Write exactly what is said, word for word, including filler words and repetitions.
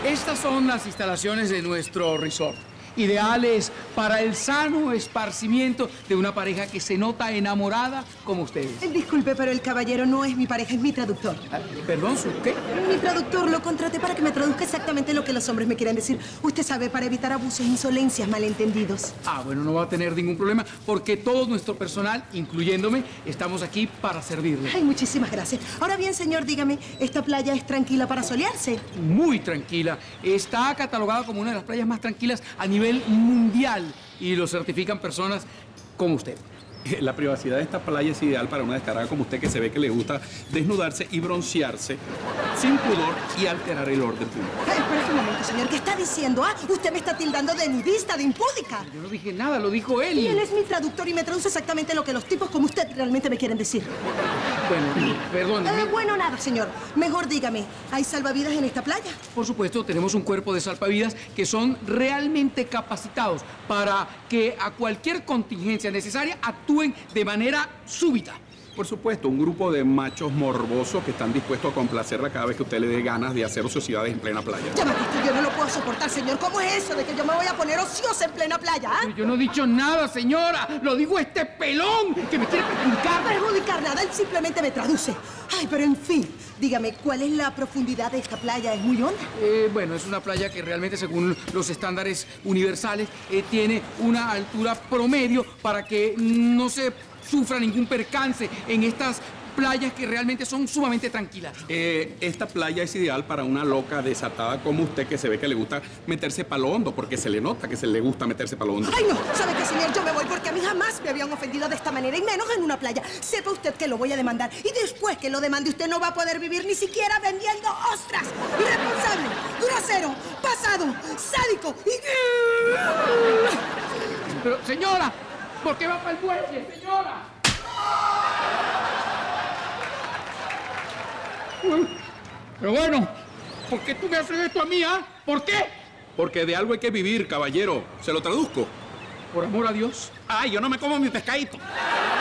Estas son las instalaciones de nuestro resort, ideales para el sano esparcimiento de una pareja que se nota enamorada como ustedes. Eh, Disculpe, pero el caballero no es mi pareja, es mi traductor. Ah, ¿Perdón, ¿su qué? Mi traductor lo contraté para que me traduzca exactamente lo que los hombres me quieren decir. Usted sabe, para evitar abusos, insolencias, malentendidos. Ah, bueno, no va a tener ningún problema porque todo nuestro personal, incluyéndome, estamos aquí para servirle. Ay, muchísimas gracias. Ahora bien, señor, dígame, ¿esta playa es tranquila para solearse? Muy tranquila. Está catalogada como una de las playas más tranquilas a nivel mundial y lo certifican personas como usted. La privacidad de esta playa es ideal para una descarada como usted que se ve que le gusta desnudarse y broncearse sin pudor y alterar el orden público. Ay, espera un momento, señor. ¿Qué está diciendo? Ah, usted me está tildando de nudista, de impúdica. Yo no dije nada, lo dijo él. Y él es mi traductor y me traduce exactamente lo que los tipos como usted realmente me quieren decir. Bueno, perdón. Eh, bueno, nada, señor. Mejor dígame, ¿hay salvavidas en esta playa? Por supuesto, tenemos un cuerpo de salvavidas que son realmente capacitados para que a cualquier contingencia necesaria actúen de manera súbita. Por supuesto, un grupo de machos morbosos que están dispuestos a complacerla cada vez que usted le dé ganas de hacer ociosidades en plena playa. Ya me esto yo no lo puedo soportar, señor. ¿Cómo es eso de que yo me voy a poner ociosa en plena playa? ¿Ah? Yo no he dicho nada, señora. Lo dijo este pelón que me quiere perjudicar. Perjudicar nada, él simplemente me traduce. Ay, pero en fin, dígame, ¿cuál es la profundidad de esta playa? ¿Es muy honda? Eh, bueno, es una playa que realmente, según los estándares universales, eh, tiene una altura promedio para que no se sufra ningún percance en estas playas que realmente son sumamente tranquilas. Eh, esta playa es ideal para una loca desatada como usted que se ve que le gusta meterse palo hondo, porque se le nota que se le gusta meterse palo hondo. Ay, no, ¿sabe qué, señor? Yo me voy porque a mí jamás me habían ofendido de esta manera, y menos en una playa. Sepa usted que lo voy a demandar, y después que lo demande usted no va a poder vivir ni siquiera vendiendo ostras. Irresponsable, grosero, pasado, sádico y... Pero, señora, ¿por qué va para el muelle, señora? Pero bueno, ¿por qué tú me haces esto a mí, ah? ¿Por qué? Porque de algo hay que vivir, caballero. ¿Se lo traduzco? Por amor a Dios. Ay, yo no me como mi pescadito.